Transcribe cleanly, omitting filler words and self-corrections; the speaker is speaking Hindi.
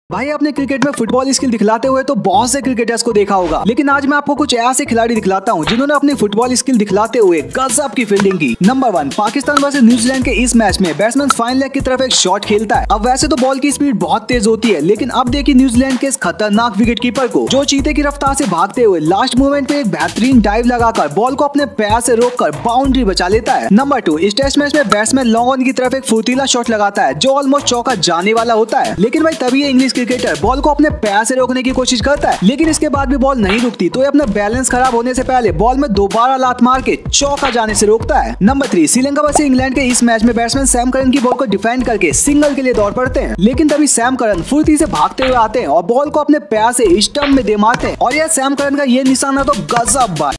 भाई आपने क्रिकेट में फुटबॉल स्किल दिखलाते हुए तो बहुत से क्रिकेटर्स को देखा होगा, लेकिन आज मैं आपको कुछ ऐसे खिलाड़ी दिखलाता हूं जिन्होंने अपनी फुटबॉल स्किल दिखलाते हुए गजब की फील्डिंग की। नंबर 1, पाकिस्तान वर्सेस न्यूजीलैंड के इस मैच में बैट्समैन फाइन लेग की तरफ एक शॉट खेलता है। अब वैसे तो बॉल की स्पीड बहुत तेज होती है, लेकिन अब देखिए न्यूजीलैंड के इस खतरनाक विकेट कीपर को, जो चीते की रफ्तार से भागते हुए लास्ट मोमेंट पे एक बेहतरीन डाइव लगाकर बॉल को अपने पैर से रोककर बाउंड्री बचा लेता है। नंबर 2, इस टेस्ट मैच में बैट्समैन लॉन्ग ऑन की तरफ एक फुर्तीला शॉट लगाता है जो ऑलमोस्ट चौका जाने वाला होता है, लेकिन भाई तभी ये इंग्लिश क्रिकेटर बॉल को अपने पैर से रोकने की कोशिश करता है, लेकिन इसके बाद भी बॉल नहीं रुकती, तो ये अपना बैलेंस खराब होने से पहले बॉल में दोबारा लात मार के चौका जाने से रोकता है। नंबर 3, श्रीलंका वर्सेस इंग्लैंड के इस मैच में बैट्समैन सैम करन की बॉल को डिफेंड करके सिंगल के लिए दौड़ पड़ते हैं, लेकिन तभी सैम करन फुर्ती से भागते हुए आते हैं और बॉल को अपने पैर से स्टंप में दे मारते हैं, और यह सैम करन का ये निशाना तो गजब।